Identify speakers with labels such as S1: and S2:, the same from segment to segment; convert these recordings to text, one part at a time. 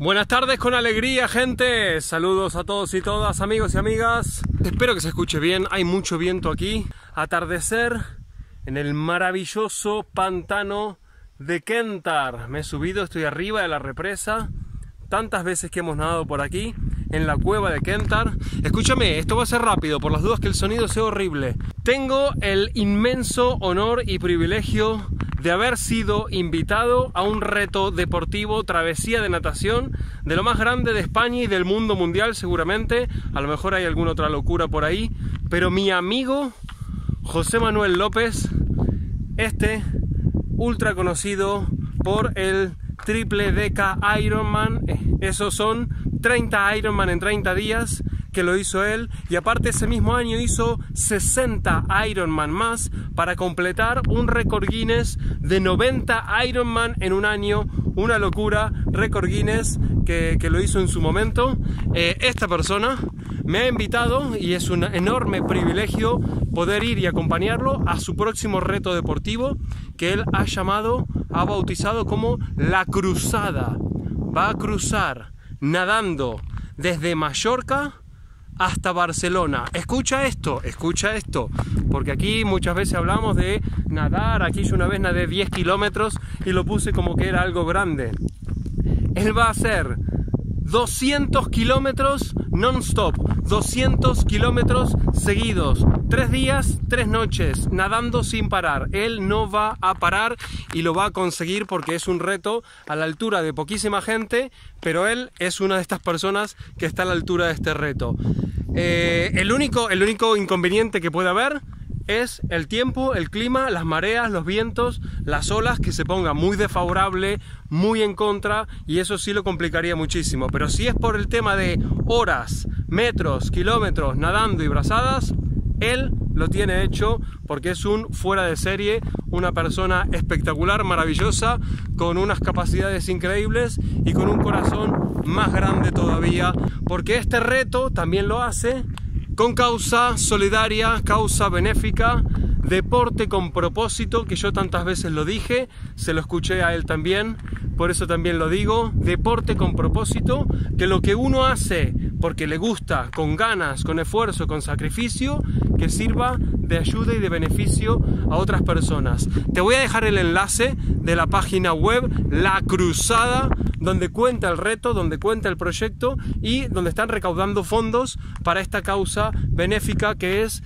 S1: Buenas tardes con alegría, gente. Saludos a todos y todas, amigos y amigas. Espero que se escuche bien, hay mucho viento aquí. Atardecer en el maravilloso pantano de Kentar. Me he subido, estoy arriba de la represa. Tantas veces que hemos nadado por aquí, en la cueva de Kentar. Escúchame, esto va a ser rápido, por las dudas que el sonido sea horrible. Tengo el inmenso honor y privilegio de haber sido invitado a un reto deportivo, travesía de natación, de lo más grande de España y del mundo mundial seguramente. A lo mejor hay alguna otra locura por ahí, pero mi amigo José Manuel López, ultra conocido por el triple Deca Ironman, esos son 30 Ironman en 30 días que lo hizo él, y aparte ese mismo año hizo 60 Ironman más para completar un récord Guinness de 90 Ironman en un año. Una locura, récord Guinness que lo hizo en su momento. Esta persona me ha invitado y es un enorme privilegio poder ir y acompañarlo a su próximo reto deportivo que él ha bautizado como La Cruzada. Va a cruzar nadando desde Mallorca hasta Barcelona. Escucha esto, porque aquí muchas veces hablamos de nadar. Aquí yo una vez nadé 10 kilómetros y lo puse como que era algo grande. Él va a hacer 200 kilómetros non-stop, 200 kilómetros seguidos, 3 días, 3 noches, nadando sin parar. Él no va a parar y lo va a conseguir porque es un reto a la altura de poquísima gente, pero él es una de estas personas que está a la altura de este reto. El único inconveniente que puede haber es el tiempo, el clima, las mareas, los vientos, las olas, que se ponga muy desfavorable, muy en contra, y eso sí lo complicaría muchísimo. Pero si es por el tema de horas, metros, kilómetros, nadando y brazadas, él lo tiene hecho porque es un fuera de serie, una persona espectacular, maravillosa, con unas capacidades increíbles y con un corazón más grande todavía, porque este reto también lo hace con causa solidaria, causa benéfica, deporte con propósito, que yo tantas veces lo dije, se lo escuché a él también, por eso también lo digo, deporte con propósito, que lo que uno hace porque le gusta, con ganas, con esfuerzo, con sacrificio, que sirva de ayuda y de beneficio a otras personas. Te voy a dejar el enlace de la página web La Cruzada, donde cuenta el reto, donde cuenta el proyecto y donde están recaudando fondos para esta causa benéfica que es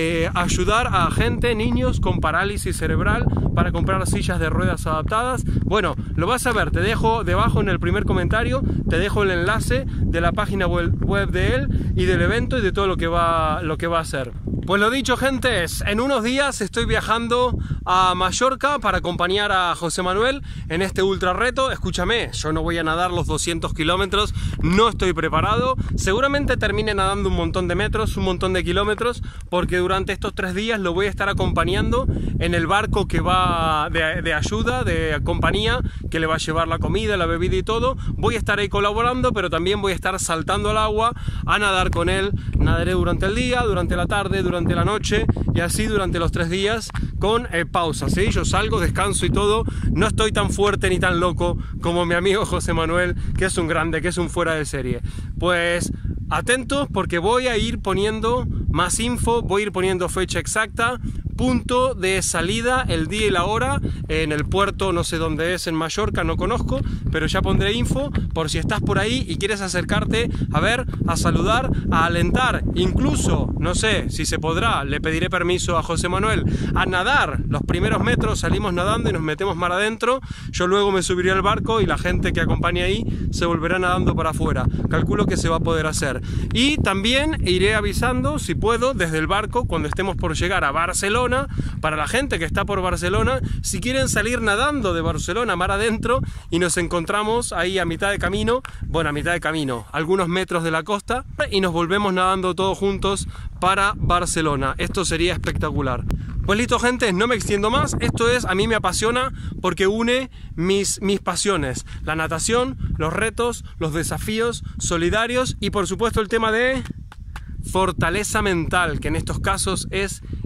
S1: ayudar a gente, niños con parálisis cerebral, para comprar sillas de ruedas adaptadas. Bueno, lo vas a ver, te dejo debajo en el primer comentario, te dejo el enlace de la página web de él y del evento y de todo lo que va a hacer. Pues lo dicho, gentes, en unos días estoy viajando a Mallorca para acompañar a José Manuel en este ultra reto. Escúchame, yo no voy a nadar los 200 kilómetros, no estoy preparado. Seguramente termine nadando un montón de metros, un montón de kilómetros, porque durante estos 3 días lo voy a estar acompañando en el barco que va de ayuda, de compañía, que le va a llevar la comida, la bebida y todo. Voy a estar ahí colaborando, pero también voy a estar saltando al agua a nadar con él. Nadaré durante el día, durante la tarde, durante la noche y así durante los 3 días con pausas, ¿sí? Yo salgo, descanso y todo. No estoy tan fuerte ni tan loco como mi amigo José Manuel, que es un grande, que es un fuera de serie. Pues atentos, porque voy a ir poniendo más info, voy a ir poniendo fecha exacta, punto de salida, el día y la hora, en el puerto, no sé dónde es, en Mallorca, no conozco, pero ya pondré info por si estás por ahí y quieres acercarte a ver, a saludar, a alentar, incluso, no sé si se podrá, le pediré permiso a José Manuel, a nadar los primeros metros, salimos nadando y nos metemos mar adentro. Yo luego me subiré al barco y la gente que acompañe ahí se volverá nadando para afuera. Calculo que se va a poder hacer. Y también iré avisando, si puedo, desde el barco, cuando estemos por llegar a Barcelona, para la gente que está por Barcelona, si quieren salir nadando de Barcelona mar adentro y nos encontramos ahí a mitad de camino, bueno, a mitad de camino, algunos metros de la costa, y nos volvemos nadando todos juntos para Barcelona. Esto sería espectacular. Pues listo, gente, no me extiendo más. Esto a mí me apasiona porque une mis pasiones: la natación, los retos, los desafíos solidarios y por supuesto el tema de fortaleza mental, que en estos casos es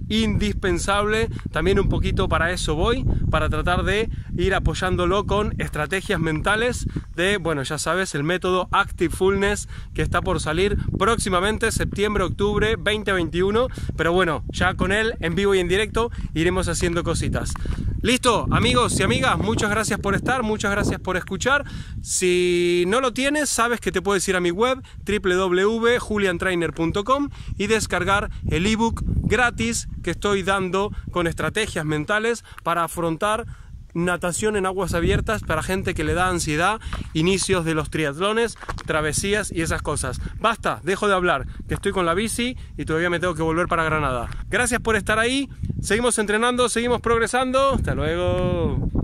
S1: indispensable. También un poquito para eso voy, para tratar de ir apoyándolo con estrategias mentales de, bueno, ya sabes, el método Active Fullness que está por salir próximamente, septiembre, octubre 2021, pero bueno, ya con él en vivo y en directo iremos haciendo cositas. Listo, amigos y amigas, muchas gracias por estar, muchas gracias por escuchar. Si no lo tienes, sabes que te puedes ir a mi web www.juliantrainer.com y descargar el ebook gratis que estoy dando con estrategias mentales para afrontar natación en aguas abiertas para gente que le da ansiedad, inicios de los triatlones, travesías y esas cosas. Basta, dejo de hablar, que estoy con la bici y todavía me tengo que volver para Granada. Gracias por estar ahí, seguimos entrenando, seguimos progresando, hasta luego.